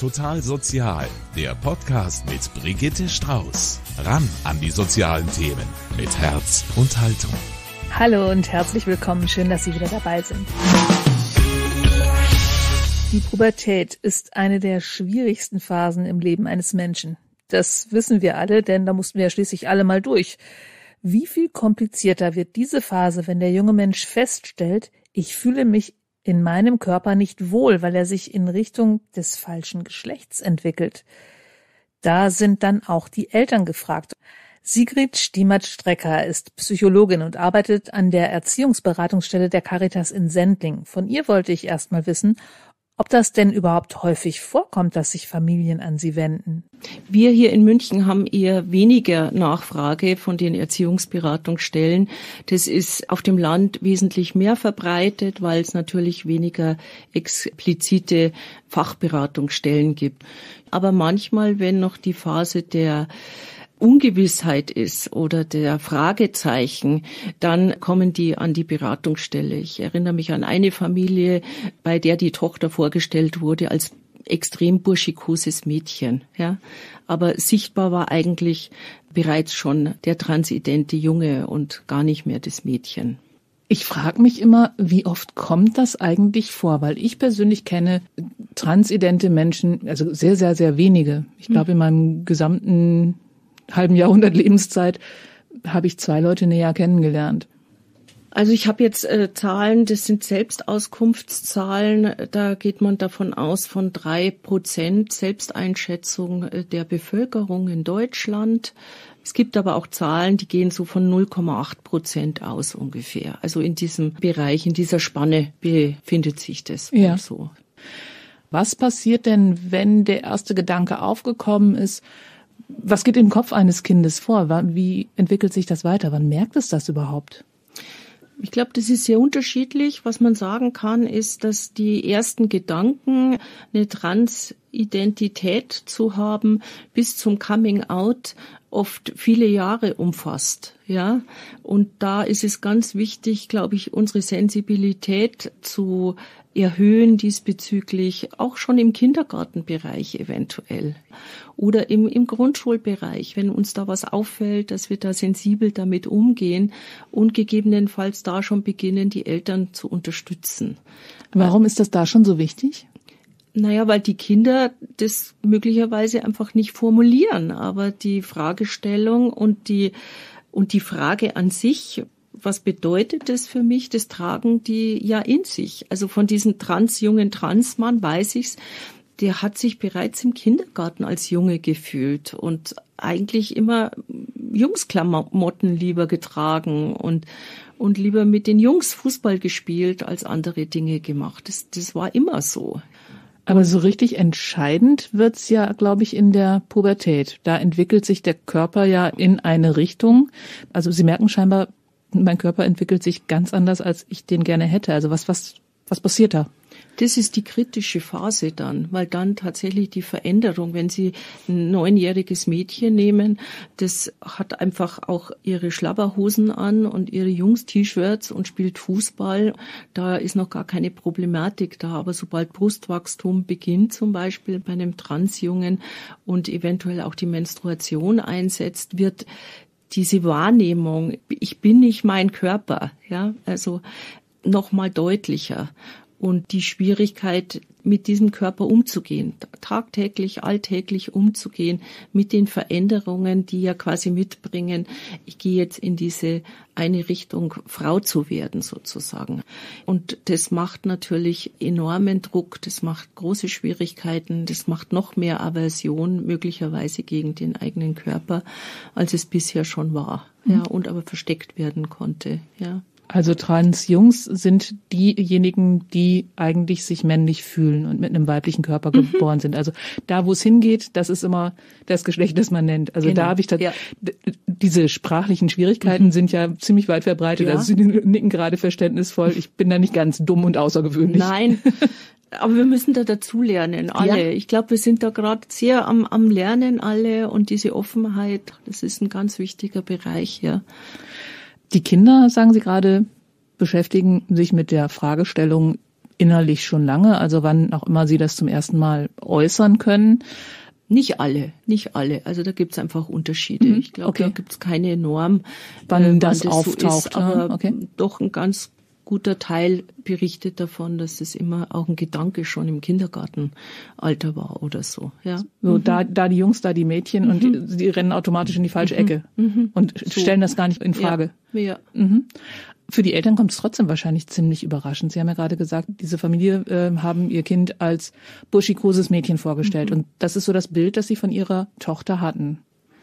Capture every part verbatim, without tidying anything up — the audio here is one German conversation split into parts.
Total Sozial, der Podcast mit Brigitte Strauß. Ran an die sozialen Themen mit Herz und Haltung. Hallo und herzlich willkommen, schön, dass Sie wieder dabei sind. Die Pubertät ist eine der schwierigsten Phasen im Leben eines Menschen. Das wissen wir alle, denn da mussten wir ja schließlich alle mal durch. Wie viel komplizierter wird diese Phase, wenn der junge Mensch feststellt, ich fühle mich in meinem Körper nicht wohl, weil er sich in Richtung des falschen Geschlechts entwickelt. Da sind dann auch die Eltern gefragt. Sigrid Stiemert-Strecker ist Psychologin und arbeitet an der Erziehungsberatungsstelle der Caritas in Sendling. Von ihr wollte ich erst mal wissen, ob das denn überhaupt häufig vorkommt, dass sich Familien an sie wenden. Wir hier in München haben eher weniger Nachfrage von den Erziehungsberatungsstellen. Das ist auf dem Land wesentlich mehr verbreitet, weil es natürlich weniger explizite Fachberatungsstellen gibt. Aber manchmal, wenn noch die Phase der Ungewissheit ist oder der Fragezeichen, dann kommen die an die Beratungsstelle. Ich erinnere mich an eine Familie, bei der die Tochter vorgestellt wurde als extrem burschikoses Mädchen, ja. Aber sichtbar war eigentlich bereits schon der transidente Junge und gar nicht mehr das Mädchen. Ich frage mich immer, wie oft kommt das eigentlich vor? Weil ich persönlich kenne transidente Menschen, also sehr, sehr, sehr wenige. Ich glaube, in meinem gesamten halben Jahrhundert Lebenszeit habe ich zwei Leute näher kennengelernt. Also ich habe jetzt äh, Zahlen, das sind Selbstauskunftszahlen, da geht man davon aus von drei Prozent Selbsteinschätzung äh, der Bevölkerung in Deutschland. Es gibt aber auch Zahlen, die gehen so von null Komma acht Prozent aus ungefähr. Also in diesem Bereich, in dieser Spanne befindet sich das ja. so. Was passiert denn, wenn der erste Gedanke aufgekommen ist? Was geht im Kopf eines Kindes vor? Wie entwickelt sich das weiter? Wann merkt es das überhaupt? Ich glaube, das ist sehr unterschiedlich. Was man sagen kann, ist, dass die ersten Gedanken, eine Transidentität zu haben, bis zum Coming Out oft viele Jahre umfasst, ja. Und da ist es ganz wichtig, glaube ich, unsere Sensibilität zu erhöhen diesbezüglich, auch schon im Kindergartenbereich eventuell oder im, im Grundschulbereich, wenn uns da was auffällt, dass wir da sensibel damit umgehen und gegebenenfalls da schon beginnen, die Eltern zu unterstützen. Warum ist das da schon so wichtig? Naja, weil die Kinder das möglicherweise einfach nicht formulieren, aber die Fragestellung und die, und die Frage an sich, was bedeutet das für mich? Das tragen die ja in sich. Also von diesem transjungen Transmann weiß ich's, der hat sich bereits im Kindergarten als Junge gefühlt und eigentlich immer Jungsklamotten lieber getragen und und lieber mit den Jungs Fußball gespielt als andere Dinge gemacht. Das, das war immer so. Aber so richtig entscheidend wird's ja, glaube ich, in der Pubertät. Da entwickelt sich der Körper ja in eine Richtung. Also Sie merken scheinbar, mein Körper entwickelt sich ganz anders, als ich den gerne hätte. Also was, was, was passiert da? Das ist die kritische Phase dann, weil dann tatsächlich die Veränderung, wenn Sie ein neunjähriges Mädchen nehmen, das hat einfach auch ihre Schlabberhosen an und ihre Jungs-T-Shirts und spielt Fußball. Da ist noch gar keine Problematik da. Aber sobald Brustwachstum beginnt, zum Beispiel bei einem Transjungen und eventuell auch die Menstruation einsetzt, wird diese Wahrnehmung, ich bin nicht mein Körper, ja, also noch mal deutlicher. Und die Schwierigkeit, mit diesem Körper umzugehen, tagtäglich, alltäglich umzugehen, mit den Veränderungen, die ja quasi mitbringen, ich gehe jetzt in diese eine Richtung, Frau zu werden sozusagen. Und das macht natürlich enormen Druck, das macht große Schwierigkeiten, das macht noch mehr Aversion möglicherweise gegen den eigenen Körper, als es bisher schon war, mhm. ja, und aber versteckt werden konnte, ja. Also Transjungs sind diejenigen, die eigentlich sich männlich fühlen und mit einem weiblichen Körper mhm. geboren sind. Also da, wo es hingeht, das ist immer das Geschlecht, das man nennt. Also genau. da habe ich ja. diese sprachlichen Schwierigkeiten mhm. sind ja ziemlich weit verbreitet. Ja. Also Sie nicken gerade verständnisvoll. Ich bin da nicht ganz dumm und außergewöhnlich. Nein. Aber wir müssen da dazulernen, alle. Ja. Ich glaube, wir sind da gerade sehr am, am Lernen alle und diese Offenheit, das ist ein ganz wichtiger Bereich, ja. Die Kinder, sagen Sie gerade, beschäftigen sich mit der Fragestellung, innerlich schon lange, also wann auch immer sie das zum ersten Mal äußern können? Nicht alle, nicht alle. Also da gibt's einfach Unterschiede. Mhm, ich glaube, okay. da gibt's keine Norm, wann, äh, wann das, das auftaucht. So ist, aber ja, okay. doch ein ganz guter Teil berichtet davon, dass es immer auch ein Gedanke schon im Kindergartenalter war oder so. Ja. So mhm. da, da die Jungs, da die Mädchen mhm. und die, die rennen automatisch in die falsche Ecke mhm. und so. stellen das gar nicht in Frage. Ja. ja. Mhm. Für die Eltern kommt es trotzdem wahrscheinlich ziemlich überraschend. Sie haben ja gerade gesagt, diese Familie äh, haben ihr Kind als burschikoses Mädchen vorgestellt. Mhm. Und das ist so das Bild, das sie von ihrer Tochter hatten.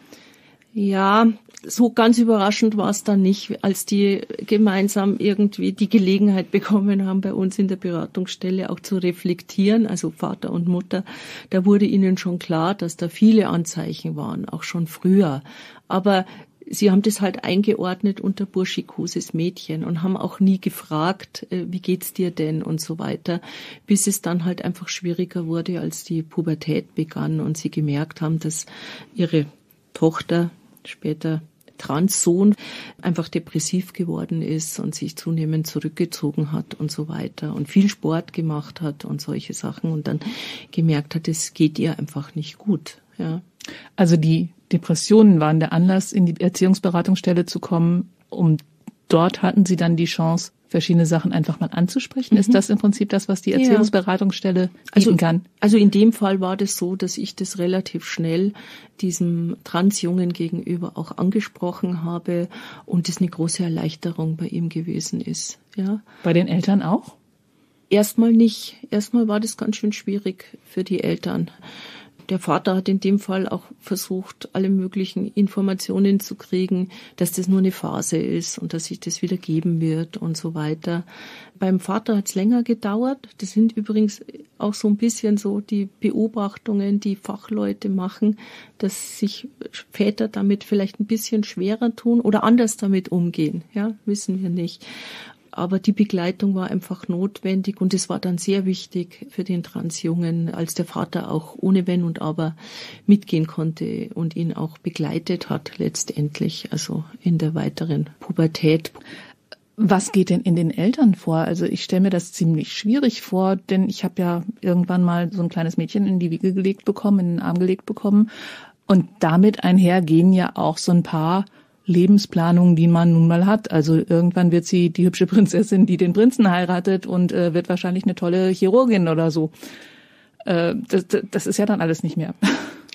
Ja, so ganz überraschend war es dann nicht, als die gemeinsam irgendwie die Gelegenheit bekommen haben, bei uns in der Beratungsstelle auch zu reflektieren, also Vater und Mutter. Da wurde ihnen schon klar, dass da viele Anzeichen waren, auch schon früher. Aber sie haben das halt eingeordnet unter burschikoses Mädchen und haben auch nie gefragt, wie geht's dir denn und so weiter, bis es dann halt einfach schwieriger wurde, als die Pubertät begann und sie gemerkt haben, dass ihre Tochter, später Transsohn, einfach depressiv geworden ist und sich zunehmend zurückgezogen hat und so weiter und viel Sport gemacht hat und solche Sachen und dann gemerkt hat, es geht ihr einfach nicht gut. Ja. Also die Depressionen waren der Anlass, in die Erziehungsberatungsstelle zu kommen. Um dort hatten Sie dann die Chance, verschiedene Sachen einfach mal anzusprechen. Mhm. Ist das im Prinzip das, was die Erziehungsberatungsstelle bieten also, kann? Also in dem Fall war das so, dass ich das relativ schnell diesem Transjungen gegenüber auch angesprochen habe und das eine große Erleichterung bei ihm gewesen ist. Ja. Bei den Eltern auch? Erstmal nicht. Erstmal war das ganz schön schwierig für die Eltern. Der Vater hat in dem Fall auch versucht, alle möglichen Informationen zu kriegen, dass das nur eine Phase ist und dass sich das wieder geben wird und so weiter. Beim Vater hat es länger gedauert. Das sind übrigens auch so ein bisschen so die Beobachtungen, die Fachleute machen, dass sich Väter damit vielleicht ein bisschen schwerer tun oder anders damit umgehen. Ja, wissen wir nicht. Aber die Begleitung war einfach notwendig und es war dann sehr wichtig für den Transjungen, als der Vater auch ohne Wenn und Aber mitgehen konnte und ihn auch begleitet hat letztendlich, also in der weiteren Pubertät. Was geht denn in den Eltern vor? Also ich stelle mir das ziemlich schwierig vor, denn ich habe ja irgendwann mal so ein kleines Mädchen in die Wiege gelegt bekommen, in den Arm gelegt bekommen und damit einher gehen ja auch so ein paar Lebensplanung, die man nun mal hat. Also irgendwann wird sie die hübsche Prinzessin, die den Prinzen heiratet und äh, wird wahrscheinlich eine tolle Chirurgin oder so. Äh, das, das ist ja dann alles nicht mehr.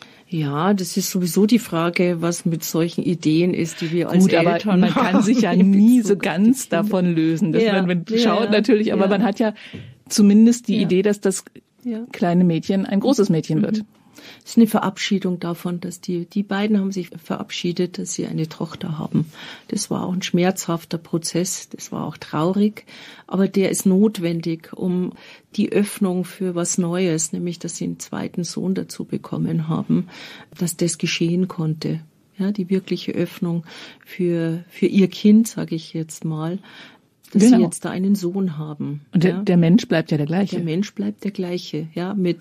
Ja, das ist sowieso die Frage, was mit solchen Ideen ist, die wir als Gut, Eltern aber man kann sich ja nie so ganz davon lösen. Das ja, man, man ja, schaut ja, natürlich, aber ja. man hat ja zumindest die ja. Idee, dass das ja. kleine Mädchen ein großes Mädchen mhm. wird. Es ist eine Verabschiedung davon, dass die, die beiden haben sich verabschiedet, dass sie eine Tochter haben. Das war auch ein schmerzhafter Prozess, das war auch traurig, aber der ist notwendig, um die Öffnung für was Neues, nämlich dass sie einen zweiten Sohn dazu bekommen haben, dass das geschehen konnte. Ja, die wirkliche Öffnung für, für ihr Kind, sage ich jetzt mal, dass genau. sie jetzt da einen Sohn haben. Und der, ja. der Mensch bleibt ja der gleiche. Der Mensch bleibt der gleiche, ja, mit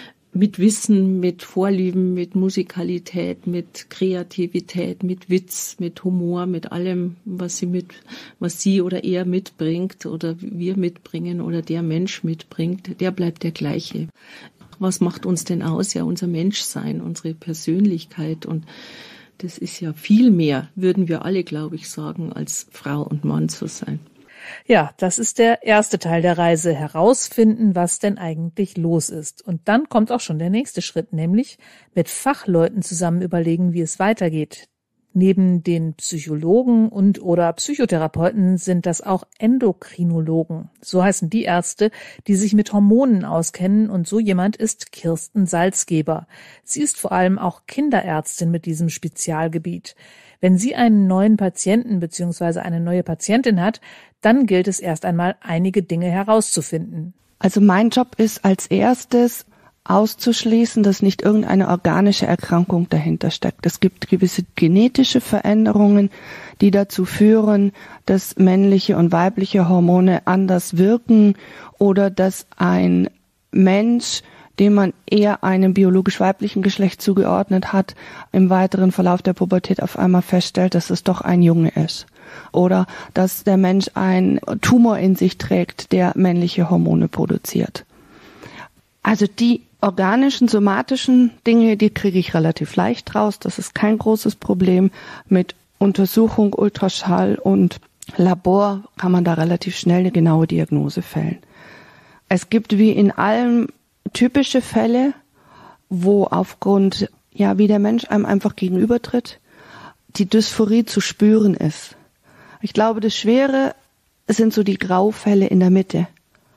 mit Wissen, mit Vorlieben, mit Musikalität, mit Kreativität, mit Witz, mit Humor, mit allem, was sie mit, was sie oder er mitbringt oder wir mitbringen oder der Mensch mitbringt, der bleibt der gleiche. Was macht uns denn aus? Ja, unser Menschsein, unsere Persönlichkeit und das ist ja viel mehr, würden wir alle, glaube ich, sagen, als Frau und Mann zu sein. Ja, das ist der erste Teil der Reise, herausfinden, was denn eigentlich los ist. Und dann kommt auch schon der nächste Schritt, nämlich mit Fachleuten zusammen überlegen, wie es weitergeht. Neben den Psychologen und oder Psychotherapeuten sind das auch Endokrinologen. So heißen die Ärzte, die sich mit Hormonen auskennen, und so jemand ist Kirsten Salzgeber. Sie ist vor allem auch Kinderärztin mit diesem Spezialgebiet. Wenn sie einen neuen Patienten bzw. eine neue Patientin hat, dann gilt es erst einmal, einige Dinge herauszufinden. Also mein Job ist als erstes auszuschließen, dass nicht irgendeine organische Erkrankung dahinter steckt. Es gibt gewisse genetische Veränderungen, die dazu führen, dass männliche und weibliche Hormone anders wirken oder dass ein Mensch, dem man eher einem biologisch weiblichen Geschlecht zugeordnet hat, im weiteren Verlauf der Pubertät auf einmal feststellt, dass es doch ein Junge ist. oder dass der Mensch einen Tumor in sich trägt, der männliche Hormone produziert. Also die organischen, somatischen Dinge, die kriege ich relativ leicht raus. Das ist kein großes Problem. Mit Untersuchung, Ultraschall und Labor kann man da relativ schnell eine genaue Diagnose fällen. Es gibt wie in allem typische Fälle, wo aufgrund, ja, wie der Mensch einem einfach gegenübertritt, die Dysphorie zu spüren ist. Ich glaube, das Schwere sind so die Graufälle in der Mitte.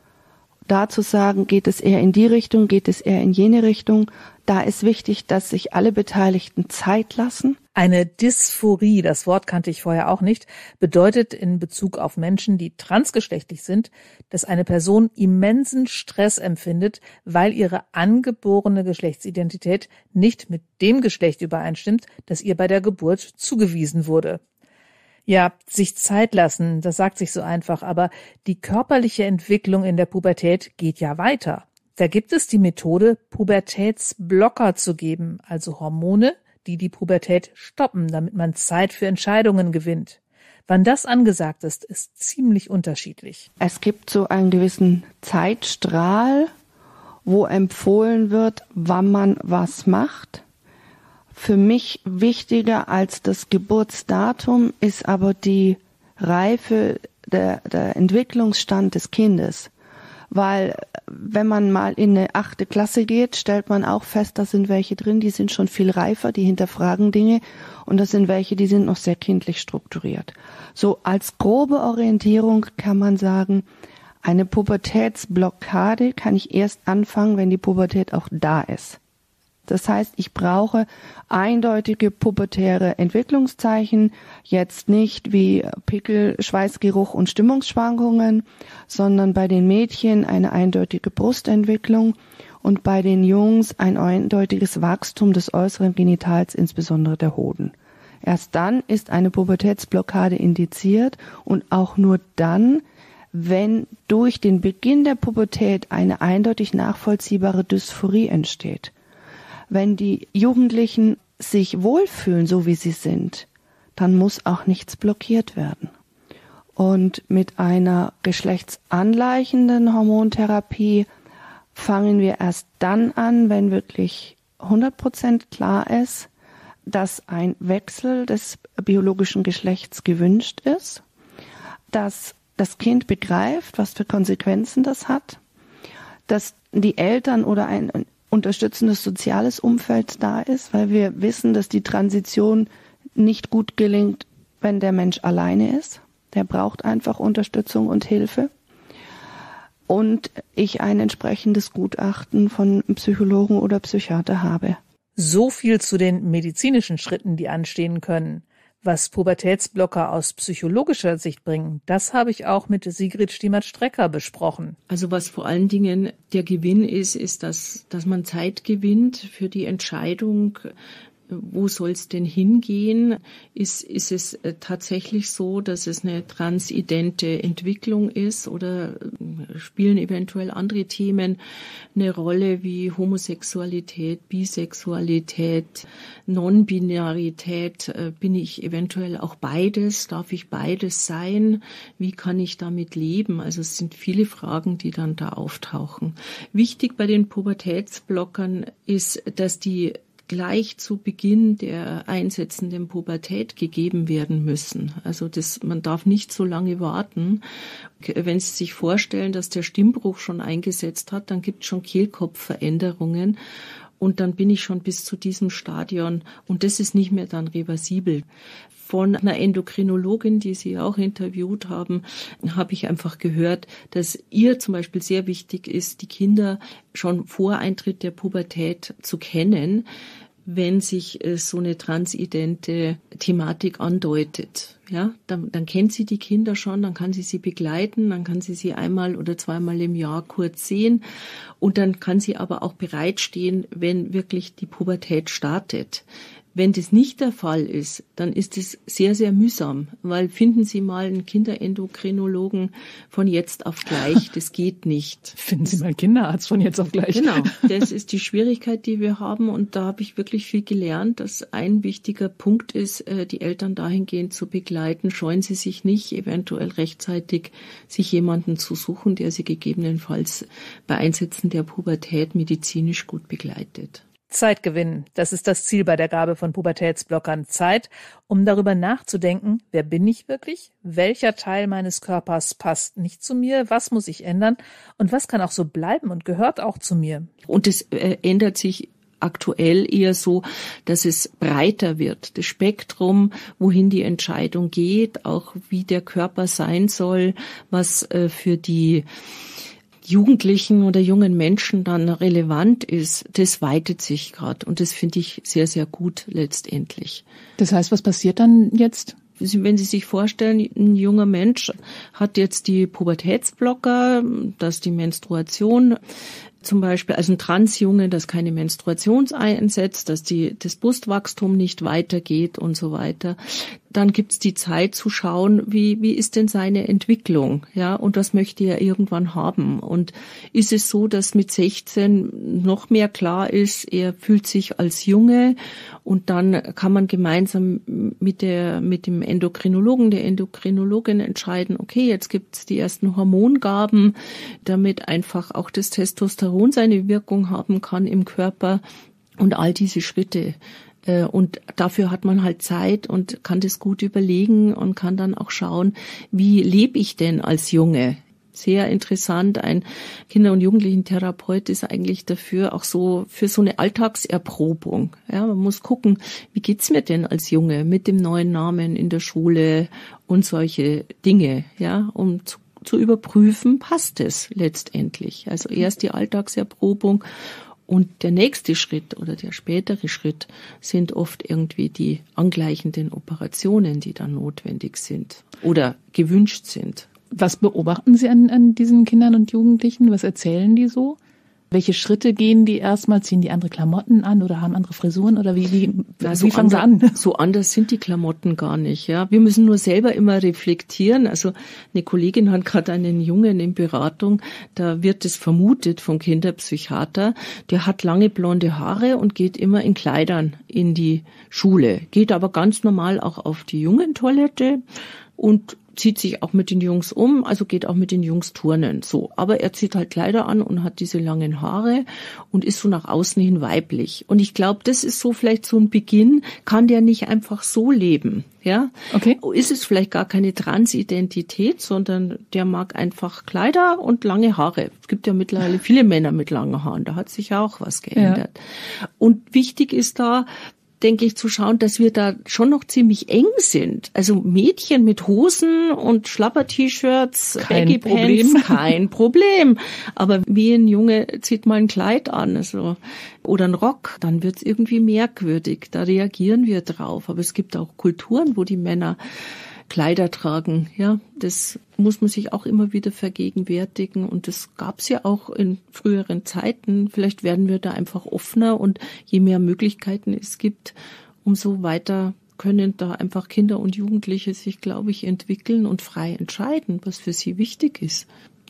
Da zu sagen, geht es eher in die Richtung, geht es eher in jene Richtung. Da ist wichtig, dass sich alle Beteiligten Zeit lassen. Eine Dysphorie, das Wort kannte ich vorher auch nicht, bedeutet in Bezug auf Menschen, die transgeschlechtlich sind, dass eine Person immensen Stress empfindet, weil ihre angeborene Geschlechtsidentität nicht mit dem Geschlecht übereinstimmt, das ihr bei der Geburt zugewiesen wurde. Ja, sich Zeit lassen, das sagt sich so einfach, aber die körperliche Entwicklung in der Pubertät geht ja weiter. Da gibt es die Methode, Pubertätsblocker zu geben, also Hormone, die die Pubertät stoppen, damit man Zeit für Entscheidungen gewinnt. Wann das angesagt ist, ist ziemlich unterschiedlich. Es gibt so einen gewissen Zeitstrahl, wo empfohlen wird, wann man was macht. Für mich wichtiger als das Geburtsdatum ist aber die Reife, der, der Entwicklungsstand des Kindes. Weil wenn man mal in eine achte Klasse geht, stellt man auch fest, da sind welche drin, die sind schon viel reifer, die hinterfragen Dinge, und das sind welche, die sind noch sehr kindlich strukturiert. So als grobe Orientierung kann man sagen, eine Pubertätsblockade kann ich erst anfangen, wenn die Pubertät auch da ist. Das heißt, ich brauche eindeutige pubertäre Entwicklungszeichen, jetzt nicht wie Pickel, Schweißgeruch und Stimmungsschwankungen, sondern bei den Mädchen eine eindeutige Brustentwicklung und bei den Jungs ein eindeutiges Wachstum des äußeren Genitals, insbesondere der Hoden. Erst dann ist eine Pubertätsblockade indiziert und auch nur dann, wenn durch den Beginn der Pubertät eine eindeutig nachvollziehbare Dysphorie entsteht. Wenn die Jugendlichen sich wohlfühlen, so wie sie sind, dann muss auch nichts blockiert werden. Und mit einer geschlechtsangleichenden Hormontherapie fangen wir erst dann an, wenn wirklich hundert Prozent klar ist, dass ein Wechsel des biologischen Geschlechts gewünscht ist, dass das Kind begreift, was für Konsequenzen das hat, dass die Eltern oder ein unterstützendes soziales Umfeld da ist, weil wir wissen, dass die Transition nicht gut gelingt, wenn der Mensch alleine ist. Der braucht einfach Unterstützung und Hilfe. Und ich ein entsprechendes Gutachten von Psychologen oder Psychiater habe. So viel zu den medizinischen Schritten, die anstehen können. Was Pubertätsblocker aus psychologischer Sicht bringen, das habe ich auch mit Sigrid Stiemert-Strecker besprochen. Also was vor allen Dingen der Gewinn ist, ist, dass, dass man Zeit gewinnt für die Entscheidung, wo soll es denn hingehen? Ist, ist es tatsächlich so, dass es eine transidente Entwicklung ist, oder spielen eventuell andere Themen eine Rolle wie Homosexualität, Bisexualität, Non-Binarität? Bin ich eventuell auch beides? Darf ich beides sein? Wie kann ich damit leben? Also es sind viele Fragen, die dann da auftauchen. Wichtig bei den Pubertätsblockern ist, dass die gleich zu Beginn der einsetzenden Pubertät gegeben werden müssen. Also das, man darf nicht so lange warten. Wenn Sie sich vorstellen, dass der Stimmbruch schon eingesetzt hat, dann gibt es schon Kehlkopfveränderungen und dann bin ich schon bis zu diesem Stadion und das ist nicht mehr dann reversibel. Von einer Endokrinologin, die Sie auch interviewt haben, habe ich einfach gehört, dass ihr zum Beispiel sehr wichtig ist, die Kinder schon vor Eintritt der Pubertät zu kennen, wenn sich so eine transidente Thematik andeutet. Ja, dann, dann kennt sie die Kinder schon, dann kann sie sie begleiten, dann kann sie sie einmal oder zweimal im Jahr kurz sehen und dann kann sie aber auch bereitstehen, wenn wirklich die Pubertät startet. Wenn das nicht der Fall ist, dann ist es sehr, sehr mühsam, weil finden Sie mal einen Kinderendokrinologen von jetzt auf gleich, das geht nicht. Finden Sie mal einen Kinderarzt von jetzt auf gleich. Genau, das ist die Schwierigkeit, die wir haben, und da habe ich wirklich viel gelernt, dass ein wichtiger Punkt ist, die Eltern dahingehend zu begleiten. Scheuen Sie sich nicht, eventuell rechtzeitig sich jemanden zu suchen, der Sie gegebenenfalls bei Einsätzen der Pubertät medizinisch gut begleitet. Zeit gewinnen, das ist das Ziel bei der Gabe von Pubertätsblockern. Zeit, um darüber nachzudenken, wer bin ich wirklich, welcher Teil meines Körpers passt nicht zu mir, was muss ich ändern und was kann auch so bleiben und gehört auch zu mir. Und es äh, ändert sich aktuell eher so, dass es breiter wird. Das Spektrum, wohin die Entscheidung geht, auch wie der Körper sein soll, was äh, für die Jugendlichen oder jungen Menschen dann relevant ist, das weitet sich gerade. Und das finde ich sehr, sehr gut letztendlich. Das heißt, was passiert dann jetzt? Wenn Sie sich vorstellen, ein junger Mensch hat jetzt die Pubertätsblocker, dass die Menstruation zum Beispiel, also ein Transjunge, dass keine Menstruation einsetzt, dass die, das Brustwachstum nicht weitergeht und so weiter. Dann gibt's die Zeit zu schauen, wie, wie ist denn seine Entwicklung, ja, und was möchte er irgendwann haben? Und ist es so, dass mit sechzehn noch mehr klar ist, er fühlt sich als Junge, und dann kann man gemeinsam mit der, mit dem Endokrinologen, der Endokrinologin entscheiden, okay, jetzt gibt's die ersten Hormongaben, damit einfach auch das Testosteron seine Wirkung haben kann im Körper, und all diese Schritte. Und dafür hat man halt Zeit und kann das gut überlegen und kann dann auch schauen, wie lebe ich denn als Junge? Sehr interessant. Ein Kinder- und Jugendlichentherapeut ist eigentlich dafür auch so, für so eine Alltagserprobung. Ja, man muss gucken, wie geht's mir denn als Junge mit dem neuen Namen in der Schule und solche Dinge, ja, um zu, zu überprüfen, passt es letztendlich. Also erst die Alltagserprobung. Und der nächste Schritt oder der spätere Schritt sind oft irgendwie die angleichenden Operationen, die dann notwendig sind oder gewünscht sind. Was beobachten Sie an, an diesen Kindern und Jugendlichen? Was erzählen die so? Welche Schritte gehen die erstmal? Ziehen die andere Klamotten an oder haben andere Frisuren oder wie, wie, Na, wie so fangen ander, sie an? So anders sind die Klamotten gar nicht, ja. Wir müssen nur selber immer reflektieren. Also eine Kollegin hat gerade einen Jungen in Beratung, da wird es vermutet vom Kinderpsychiater, der hat lange blonde Haare und geht immer in Kleidern in die Schule, geht aber ganz normal auch auf die Jungentoilette und zieht sich auch mit den Jungs um, also geht auch mit den Jungs turnen, so. Aber er zieht halt Kleider an und hat diese langen Haare und ist so nach außen hin weiblich. Und ich glaube, das ist so vielleicht so ein Beginn, kann der nicht einfach so leben, ja? Okay. Ist es vielleicht gar keine Transidentität, sondern der mag einfach Kleider und lange Haare. Es gibt ja mittlerweile viele Männer mit langen Haaren, da hat sich ja auch was geändert. Ja. Und wichtig ist da, denke ich, zu schauen, dass wir da schon noch ziemlich eng sind. Also Mädchen mit Hosen und Schlapper-T-Shirts, Baggy-Pants, kein Problem. Aber wie ein Junge zieht mal ein Kleid an, also, oder ein Rock, dann wird's irgendwie merkwürdig. Da reagieren wir drauf. Aber es gibt auch Kulturen, wo die Männer Kleider tragen, ja, das muss man sich auch immer wieder vergegenwärtigen, und das gab's ja auch in früheren Zeiten. Vielleicht werden wir da einfach offener, und je mehr Möglichkeiten es gibt, umso weiter können da einfach Kinder und Jugendliche sich, glaube ich, entwickeln und frei entscheiden, was für sie wichtig ist.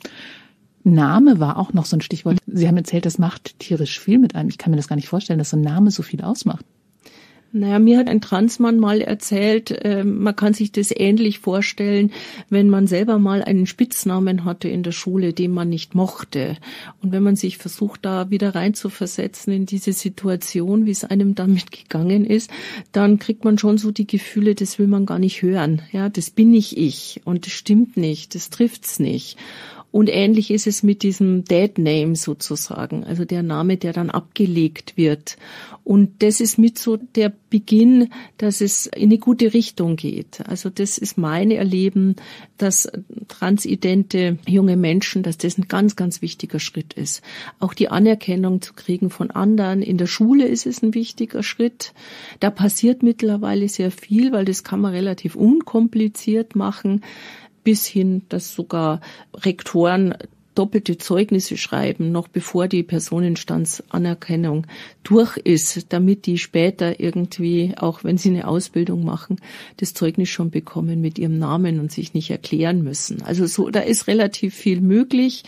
Name war auch noch so ein Stichwort. Sie haben erzählt, das macht tierisch viel mit einem. Ich kann mir das gar nicht vorstellen, dass so ein Name so viel ausmacht. Naja, mir hat ein Transmann mal erzählt, äh, man kann sich das ähnlich vorstellen, wenn man selber mal einen Spitznamen hatte in der Schule, den man nicht mochte. Und wenn man sich versucht, da wieder reinzuversetzen in diese Situation, wie es einem damit gegangen ist, dann kriegt man schon so die Gefühle, das will man gar nicht hören. Ja, das bin nicht ich und das stimmt nicht, das trifft's nicht. Und ähnlich ist es mit diesem Dead Name sozusagen, also der Name, der dann abgelegt wird. Und das ist mit so der Beginn, dass es in eine gute Richtung geht. Also das ist mein Erleben, dass transidente junge Menschen, dass das ein ganz, ganz wichtiger Schritt ist. Auch die Anerkennung zu kriegen von anderen. In der Schule ist es ein wichtiger Schritt. Da passiert mittlerweile sehr viel, weil das kann man relativ unkompliziert machen. Bis hin, dass sogar Rektoren doppelte Zeugnisse schreiben, noch bevor die Personenstandsanerkennung durch ist, damit die später irgendwie, auch wenn sie eine Ausbildung machen, das Zeugnis schon bekommen mit ihrem Namen und sich nicht erklären müssen. Also so, da ist relativ viel möglich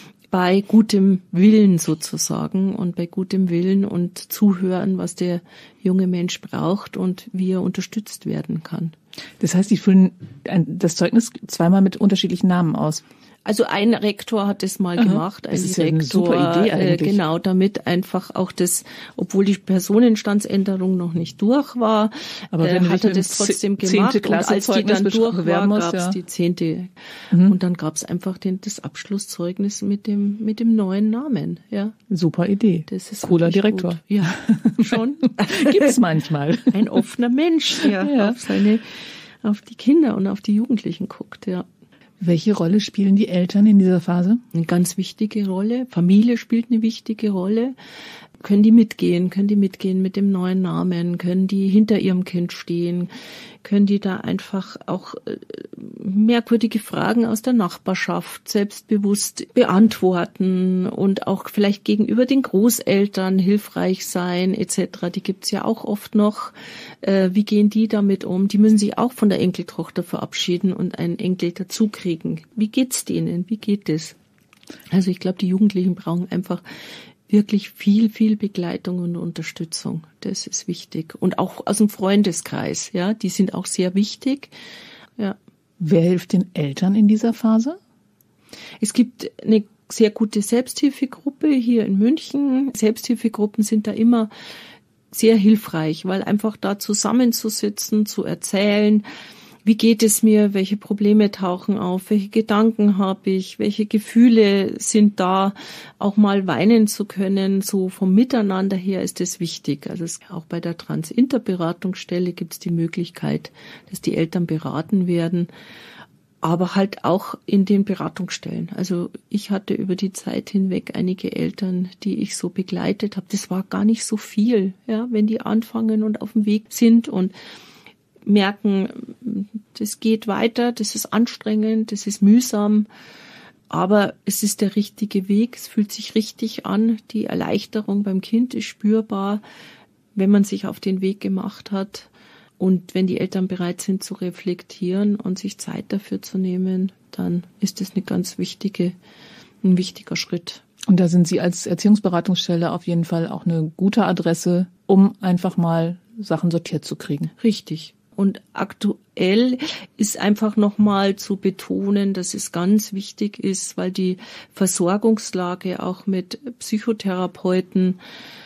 bei gutem Willen sozusagen und bei gutem Willen und Zuhören, was der junge Mensch braucht und wie er unterstützt werden kann. Das heißt, die füllen das Zeugnis zweimal mit unterschiedlichen Namen aus. Also ein Rektor hat das mal Aha, gemacht, ein das ist Rektor, ja eine super Idee eigentlich. Äh, genau, damit einfach auch das, obwohl die Personenstandsänderung noch nicht durch war, aber äh, hat er das trotzdem gemacht. Und als die dann durch war, gab es ja. die zehnte. Mhm. Und dann gab es einfach den, das Abschlusszeugnis mit dem mit dem neuen Namen. Ja, super Idee. Das ist cooler Direktor. Gut. Ja, schon. Gibt's manchmal. Ein offener Mensch, der ja. auf seine, auf die Kinder und auf die Jugendlichen guckt. Ja. Welche Rolle spielen die Eltern in dieser Phase? Eine ganz wichtige Rolle. Familie spielt eine wichtige Rolle. Können die mitgehen? Können die mitgehen mit dem neuen Namen? Können die hinter ihrem Kind stehen? Können die da einfach auch merkwürdige Fragen aus der Nachbarschaft selbstbewusst beantworten und auch vielleicht gegenüber den Großeltern hilfreich sein et cetera. Die gibt's ja auch oft noch. Äh, wie gehen die damit um? Die müssen sich auch von der Enkeltochter verabschieden und einen Enkel dazu kriegen. Wie geht's denen? Wie geht es? Also ich glaube, die Jugendlichen brauchen einfach wirklich viel, viel Begleitung und Unterstützung. Das ist wichtig. Und auch aus dem Freundeskreis, ja, die sind auch sehr wichtig. Ja. Wer hilft den Eltern in dieser Phase? Es gibt eine sehr gute Selbsthilfegruppe hier in München. Selbsthilfegruppen sind da immer sehr hilfreich, weil einfach da zusammenzusitzen, zu erzählen, wie geht es mir, welche Probleme tauchen auf, welche Gedanken habe ich, welche Gefühle sind da, auch mal weinen zu können, so vom Miteinander her ist es wichtig. Also es, auch bei der Trans-Inter-Beratungsstelle gibt es die Möglichkeit, dass die Eltern beraten werden, aber halt auch in den Beratungsstellen. Also ich hatte über die Zeit hinweg einige Eltern, die ich so begleitet habe. Das war gar nicht so viel, ja, wenn die anfangen und auf dem Weg sind und merken, das geht weiter, das ist anstrengend, das ist mühsam, aber es ist der richtige Weg, es fühlt sich richtig an, die Erleichterung beim Kind ist spürbar, wenn man sich auf den Weg gemacht hat und wenn die Eltern bereit sind zu reflektieren und sich Zeit dafür zu nehmen, dann ist das eine ganz wichtige, ein wichtiger Schritt. Und da sind Sie als Erziehungsberatungsstelle auf jeden Fall auch eine gute Adresse, um einfach mal Sachen sortiert zu kriegen. Richtig. Und aktuell ist einfach nochmal zu betonen, dass es ganz wichtig ist, weil die Versorgungslage auch mit Psychotherapeuten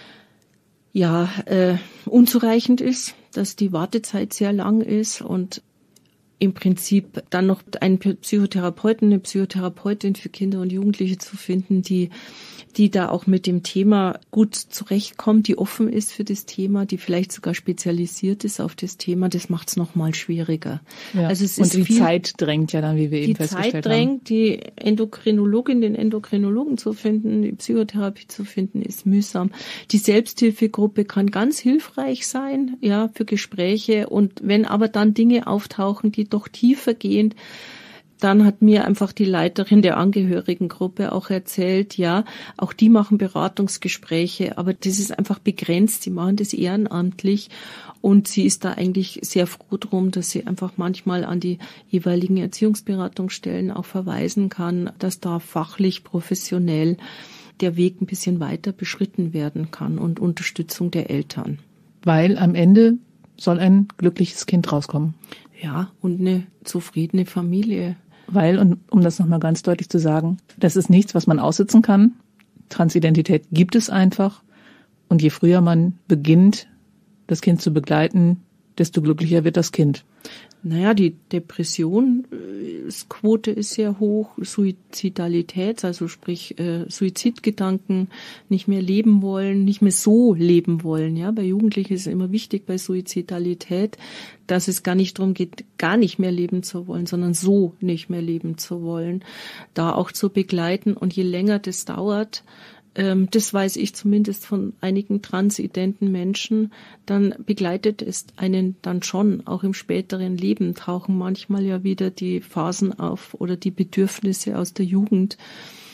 ja äh, unzureichend ist, dass die Wartezeit sehr lang ist und im Prinzip dann noch einen Psychotherapeuten, eine Psychotherapeutin für Kinder und Jugendliche zu finden, die die da auch mit dem Thema gut zurechtkommt, die offen ist für das Thema, die vielleicht sogar spezialisiert ist auf das Thema, das macht es nochmal schwieriger. Ja. Also es und ist die viel, Zeit drängt ja dann, wie wir eben festgestellt haben. Die Zeit drängt, die Endokrinologin, den Endokrinologen zu finden, die Psychotherapie zu finden, ist mühsam. Die Selbsthilfegruppe kann ganz hilfreich sein, ja, für Gespräche und wenn aber dann Dinge auftauchen, die doch tiefer gehen, dann hat mir einfach die Leiterin der Angehörigengruppe auch erzählt, ja, auch die machen Beratungsgespräche, aber das ist einfach begrenzt, sie machen das ehrenamtlich und sie ist da eigentlich sehr froh drum, dass sie einfach manchmal an die jeweiligen Erziehungsberatungsstellen auch verweisen kann, dass da fachlich, professionell der Weg ein bisschen weiter beschritten werden kann und Unterstützung der Eltern. Weil am Ende soll ein glückliches Kind rauskommen. Ja, und eine zufriedene Familie. Weil, und um das nochmal ganz deutlich zu sagen, das ist nichts, was man aussitzen kann. Transidentität gibt es einfach. Und je früher man beginnt, das Kind zu begleiten, desto glücklicher wird das Kind. Naja, die Depressionsquote ist sehr hoch, Suizidalität, also sprich äh, Suizidgedanken, nicht mehr leben wollen, nicht mehr so leben wollen. Ja, bei Jugendlichen ist es immer wichtig bei Suizidalität, dass es gar nicht darum geht, gar nicht mehr leben zu wollen, sondern so nicht mehr leben zu wollen, da auch zu begleiten. Und je länger das dauert, das weiß ich zumindest von einigen transidenten Menschen, dann begleitet es einen dann schon, auch im späteren Leben tauchen manchmal ja wieder die Phasen auf oder die Bedürfnisse aus der Jugend.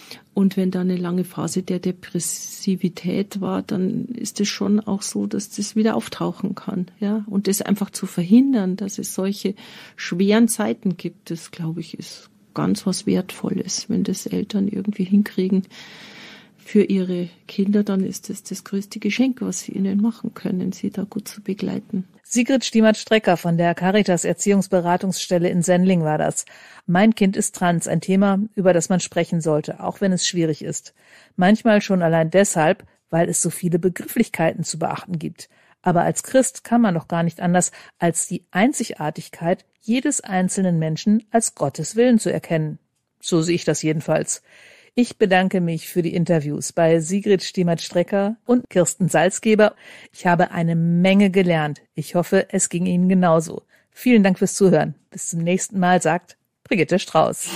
Und wenn da eine lange Phase der Depressivität war, dann ist es schon auch so, dass das wieder auftauchen kann. Ja, und das einfach zu verhindern, dass es solche schweren Zeiten gibt, das, glaube ich, ist ganz was Wertvolles. Wenn das Eltern irgendwie hinkriegen für ihre Kinder, dann ist das das größte Geschenk, was sie ihnen machen können, sie da gut zu begleiten. Sigrid Stiemert-Strecker von der Caritas Erziehungsberatungsstelle in Sendling war das. Mein Kind ist trans, ein Thema, über das man sprechen sollte, auch wenn es schwierig ist. Manchmal schon allein deshalb, weil es so viele Begrifflichkeiten zu beachten gibt. Aber als Christ kann man doch gar nicht anders, als die Einzigartigkeit jedes einzelnen Menschen als Gottes Willen zu erkennen. So sehe ich das jedenfalls. Ich bedanke mich für die Interviews bei Sigrid Stiemert-Strecker und Kirsten Salzgeber. Ich habe eine Menge gelernt. Ich hoffe, es ging Ihnen genauso. Vielen Dank fürs Zuhören. Bis zum nächsten Mal, sagt Brigitte Strauß.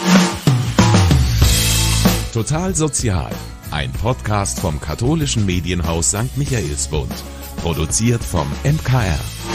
Total Sozial, ein Podcast vom katholischen Medienhaus Sankt Michaelsbund. Produziert vom M K R.